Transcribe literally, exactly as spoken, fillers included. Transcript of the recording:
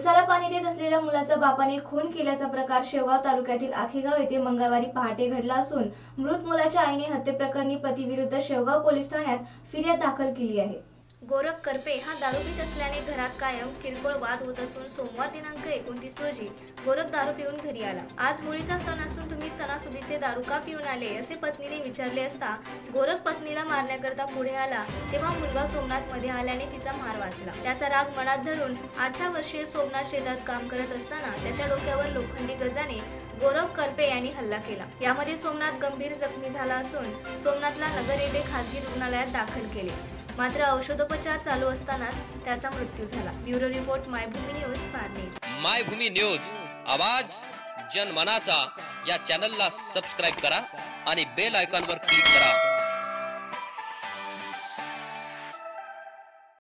उसाला पाणी देत असलेल्या मुलाचा बापाने खून केल्याचा प्रकार शेवगाव तालुक्यातील आखेगाव येथे मंगळवारी पहाटे घडला असून मृत मुलाच्या आईने हत्येप्रकरणी पतीविरुद्ध शेवगाव पोलीस ठाण्यात फिर्याद दाखल केली आहे। गोरख करपे हा दारू पीत असल्याने घरात कायम किरकोळ वाद होत असून सोमवार दिनांक एकोणतीस रोजी गोरख दारू पिऊन घरी आला। आज होळीचा सण असून तुम्ही सणासुदीचे दारू का पिऊन आले असे पत्नीने विचारले असता गोरख पत्नीला मारण्याकरता पुढे आला तेव्हा मुलगा सोमनाथ मध्ये आल्याने तिचा मार वाचला। त्याचा राग मनात धरून अठरा वर्षीय सोमनाथ शेतात काम करत असताना त्याच्या डोक्यावर लोखंडी गजाने गोरख करपे यांनी हल्ला केला। यामध्ये सोमनाथ गंभीर जखमी झाला असून सोमनाथला नगर येथे खासगी रुग्णालयात दाखल केले, मात्र औषधोपचार चालू असतानाच त्याचा मृत्यू झाला। Bureau report Maybhumi news Parner. Maybhumi news आवाज जनमनाचा या चॅनलला सबस्क्राइब करा आणि बेल आयकॉनवर क्लिक करा